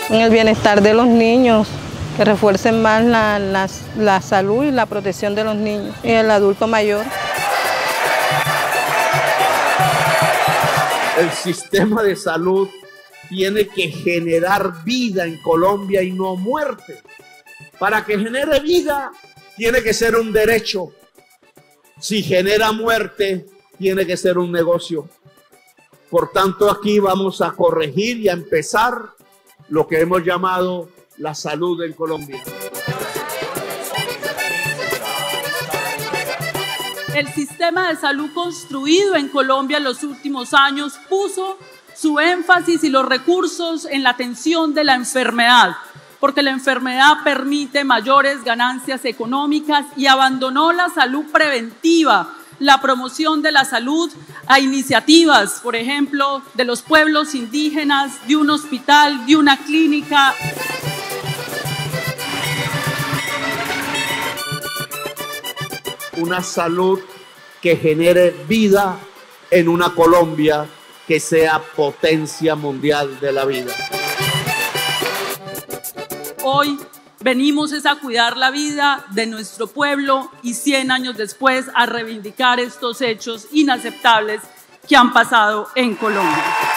en el bienestar de los niños, que refuercen más la salud y la protección de los niños y el adulto mayor. El sistema de salud tiene que generar vida en Colombia y no muerte. Para que genere vida, tiene que ser un derecho. Si genera muerte, tiene que ser un negocio. Por tanto, aquí vamos a corregir y a empezar lo que hemos llamado la salud en Colombia. El sistema de salud construido en Colombia en los últimos años puso su énfasis y los recursos en la atención de la enfermedad, porque la enfermedad permite mayores ganancias económicas, y abandonó la salud preventiva, la promoción de la salud a iniciativas, por ejemplo, de los pueblos indígenas, de un hospital, de una clínica. Una salud que genere vida en una Colombia que sea potencia mundial de la vida. Hoy venimos a cuidar la vida de nuestro pueblo y 100 años después a reivindicar estos hechos inaceptables que han pasado en Colombia.